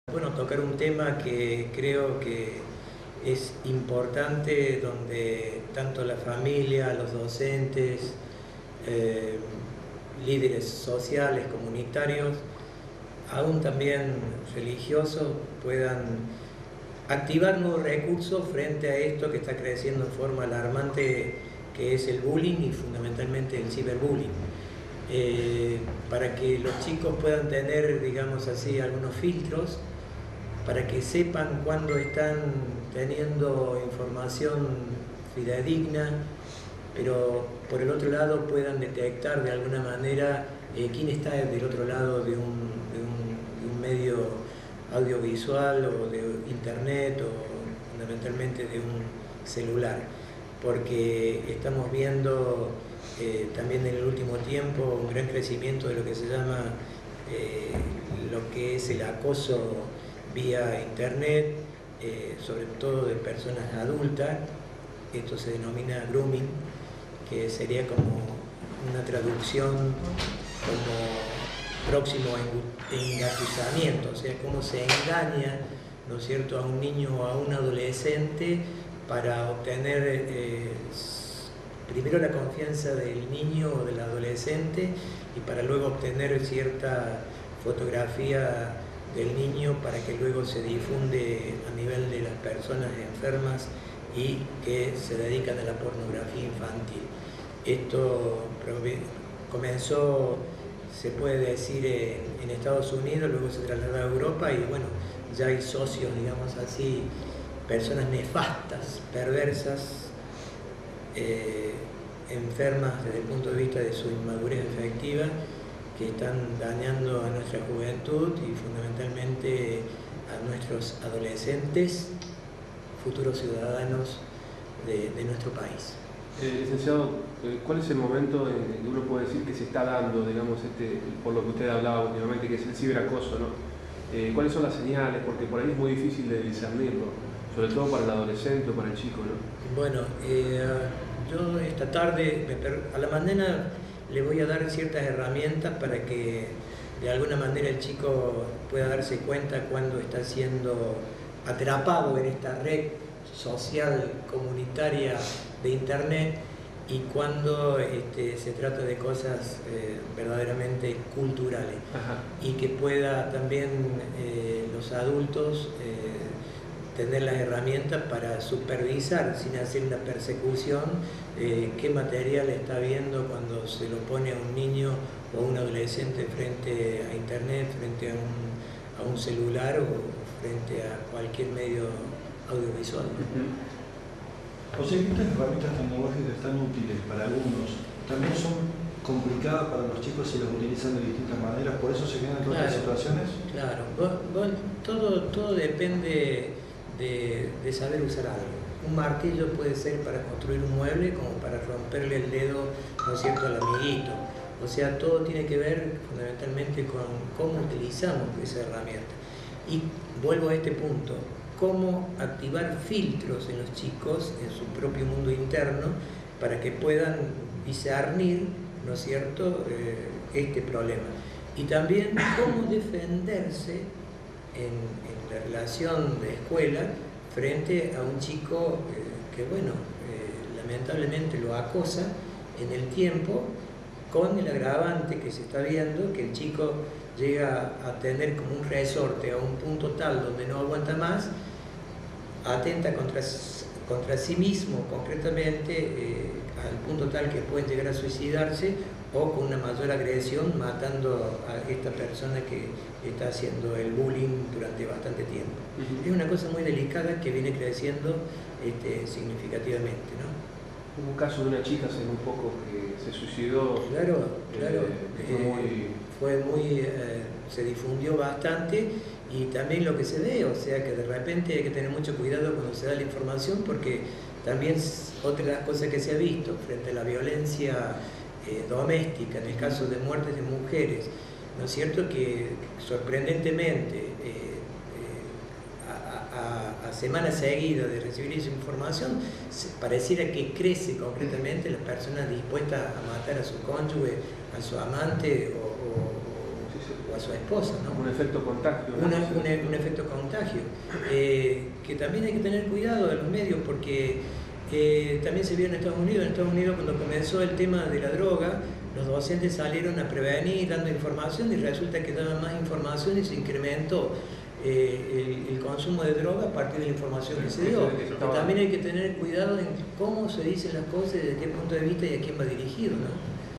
Bueno, tocar un tema que creo que es importante, donde tanto la familia, los docentes, eh, líderes sociales, comunitarios, aún también religiosos, puedan activar nuevos recursos frente a esto que está creciendo en forma alarmante, que es el bullying y fundamentalmente el ciberbullying. Para que los chicos puedan tener, digamos así, algunos filtros, para que sepan cuándo están teniendo información fidedigna, pero por el otro lado puedan detectar de alguna manera quién está del otro lado de un medio audiovisual o de internet o fundamentalmente de un celular, porque estamos viendo también en el último tiempo un gran crecimiento de lo que se llama lo que es el acoso vía internet, sobre todo de personas adultas. Esto se denomina grooming, que sería como una traducción como próximo engatusamiento, o sea, cómo se engaña, ¿no es cierto?, a un niño o a un adolescente para obtener primero la confianza del niño o del adolescente y para luego obtener cierta fotografía del niño para que luego se difunde a nivel de las personas enfermas y que se dedican a la pornografía infantil. Esto comenzó, se puede decir, en Estados Unidos, luego se trasladó a Europa y bueno, ya hay socios, digamos así, personas nefastas, perversas, enfermas desde el punto de vista de su inmadurez afectiva, que están dañando a nuestra juventud y fundamentalmente a nuestros adolescentes, futuros ciudadanos de nuestro país. Licenciado, ¿cuál es el momento en que uno puede decir que se está dando, digamos, por lo que usted hablaba últimamente, que es el ciberacoso, ¿no? ¿Cuáles son las señales? Porque por ahí es muy difícil de discernirlo, sobre todo para el adolescente o para el chico, ¿no? Bueno, yo esta tarde, a la mañana, le voy a dar ciertas herramientas para que de alguna manera el chico pueda darse cuenta cuando está siendo atrapado en esta red social comunitaria de internet y cuando se trata de cosas verdaderamente culturales. Ajá. Y que pueda también los adultos tener las herramientas para supervisar sin hacer una persecución qué material está viendo cuando se lo pone a un niño o a un adolescente frente a internet, frente a un celular o frente a cualquier medio audiovisual. O sea que estas herramientas tecnológicas tan útiles para algunos también son complicadas para los chicos si las utilizan de distintas maneras, por eso se generan todas estas situaciones. Claro, todo depende de saber usar algo. Un martillo puede ser para construir un mueble como para romperle el dedo, ¿no es cierto?, al amiguito. O sea, todo tiene que ver fundamentalmente con cómo utilizamos esa herramienta. Y vuelvo a este punto, cómo activar filtros en los chicos, en su propio mundo interno, para que puedan discernir, ¿no es cierto?, este problema. Y también cómo defenderse en la relación de escuela frente a un chico que, bueno, lamentablemente lo acosa en el tiempo, con el agravante que se está viendo, que el chico llega a tener como un resorte a un punto tal donde no aguanta más, atenta contra sí mismo concretamente, al punto tal que pueden llegar a suicidarse o con una mayor agresión, matando a esta persona que está haciendo el bullying durante bastante tiempo. Es una cosa muy delicada que viene creciendo significativamente, ¿no? Hubo un caso de una chica hace muy poco que se suicidó. Claro. Se difundió bastante y también lo que se ve, o sea que de repente hay que tener mucho cuidado cuando se da la información, porque también otra de las cosas que se ha visto frente a la violencia doméstica, en el caso de muertes de mujeres, ¿no es cierto?, que sorprendentemente a semanas seguidas de recibir esa información, pareciera que crece concretamente las personas dispuestas a matar a su cónyuge, a su amante o a su esposa, ¿no? Un efecto contagio. Un efecto contagio. Que también hay que tener cuidado de los medios, porque también se vio en Estados Unidos. En Estados Unidos, cuando comenzó el tema de la droga, los docentes salieron a prevenir dando información, y resulta que daban más información y se incrementó el consumo de droga a partir de la información que se dio. También hay que tener cuidado en cómo se dicen las cosas y desde qué punto de vista y a quién va dirigido, ¿no?